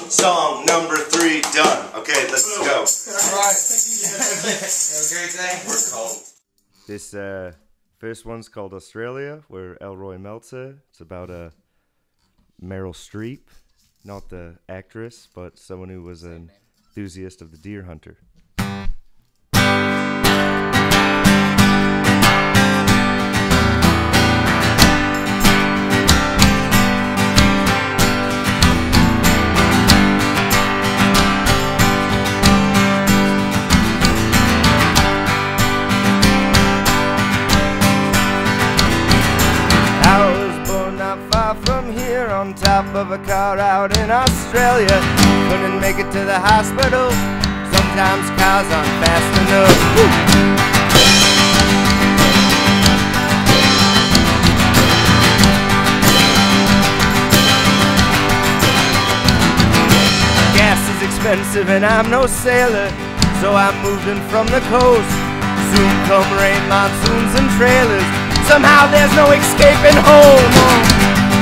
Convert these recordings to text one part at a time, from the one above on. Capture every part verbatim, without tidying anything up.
Song number three done. Okay, let's go. Alright. Have a great day. We're cold. This uh, first one's called Australia, where Elroy Meltzer. It's about a Meryl Streep, not the actress, but someone who was an enthusiast of the deer hunter. On top of a car out in Australia, couldn't make it to the hospital. Sometimes cars aren't fast enough. Woo! Gas is expensive and I'm no sailor, so I moved in from the coast. Soon come rain, monsoons and trailers. Somehow there's no escaping home.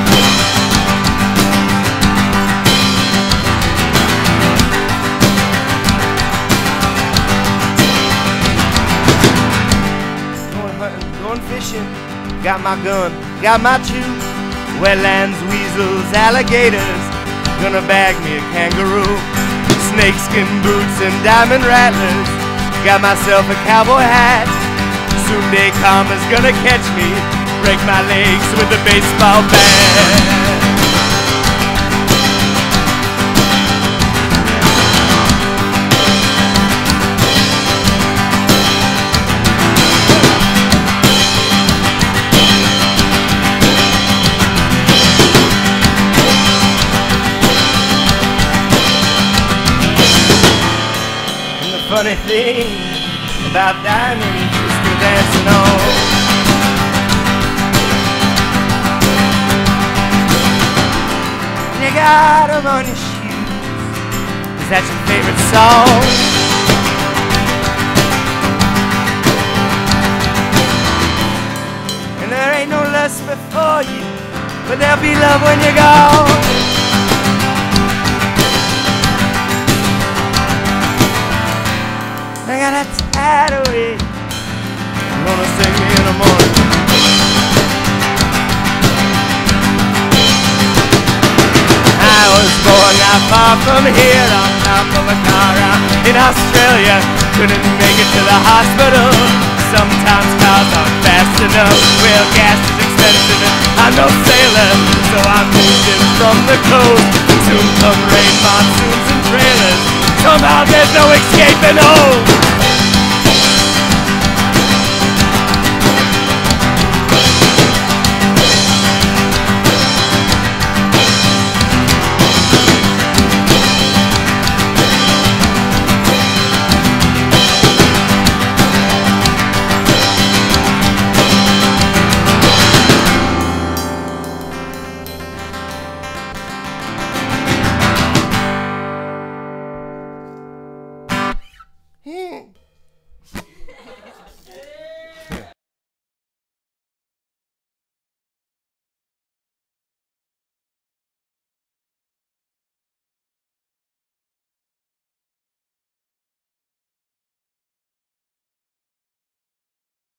Fishing, got my gun, got my chew. Wetlands, weasels, alligators, gonna bag me a kangaroo. Snakeskin boots and diamond rattlers, got myself a cowboy hat. Soon day karma's gonna catch me, break my legs with a baseball bat. Funny thing about diamonds is still dancing on. You got 'em on your shoes. Is that your favorite song? And there ain't no lust before you, but there'll be love when you're gone. I got a tidal wave, I'm gonna sing me in the morning. I was born not far from here, on top of a car out in Australia. Couldn't make it to the hospital, sometimes cars aren't fast enough. Well, gas is expensive and I'm no sailor, so I moved in from the coast. Soon come rain, monsoons and trailers. Somehow there's no escaping home.